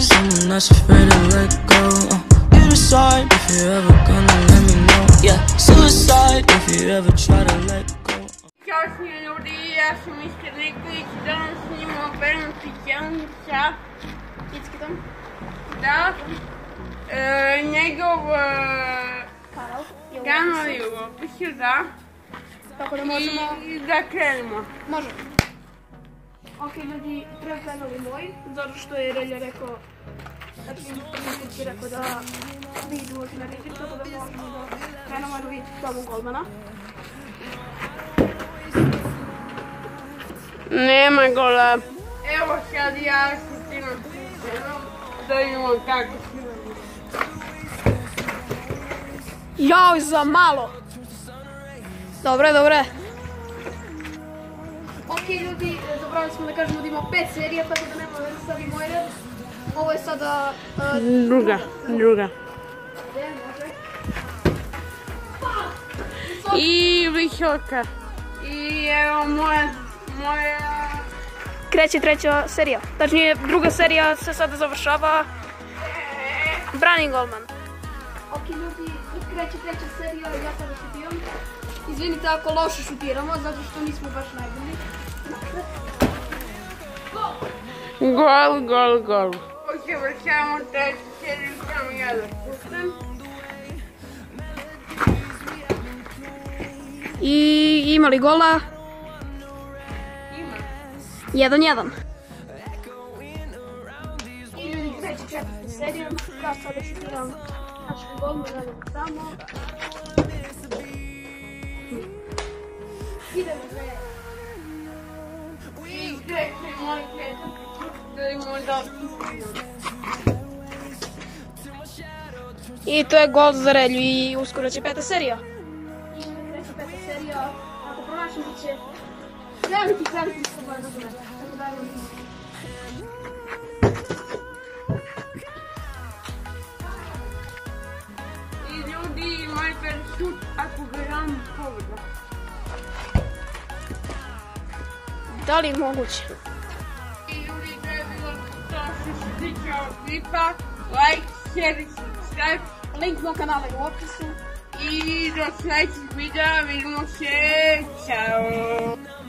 someone that's afraid to let go. You decide if you're ever gonna let me know. Yeah, suicide if you ever try to let go. Ćao ljudi, ja sam Iskra Nikolić, danas snimamo Bernarda Jelenića. Iskitom. Da. Njegov kanal je u opisu, da. Tako da možemo... I da krenemo. Možemo. Ok ljudi, prvi kanal je moj, zato što je Relja rekao, znači je rekao da vidu možda na reći, tako da možemo da krenemo da vidjeti Tomu Golmana. Nema gola. Evo sad ja šutiram da vidimo kako šutiram. Jao, za malo! Dobre, dobre. Ok ljudi, zaboravili smo da kažemo da ima 5 serija, tako da nema da stavi moj red. Ovo je sada... Druga. Gdje može? I visoka. I evo moja... Kreće treća serija. Tačnije, druga serija se sada završava. Brani golman. Ok ljudi, kreće treća serija, ja sada šutiram. Izvinite ako loše šutiramo, zato što nismo baš najbolji. Gol. Završavamo treću seriju, samo ja da šutim. I ima li gola? 1-1. I ljudi kreće četvrta serija, ja sada šutiram našu golmu, radimo tamo. Idemo za I kreće moj kretak, da imamo da I to je gol za Relju i uskoro će peta serija. I kreće peta serija, ako pronašem bit će veliki slobodan nogomet. Tako da ajmo vidimo. I ljudi, moj prvi šut, ako ga dam pogoda. Da li je moguće? I ljudi, to je bilo to što se tiče ovog klipa. Like, share i subscribe. Link mog kanala je u opisu. I do sljedećeg videa, vidimo se, čao!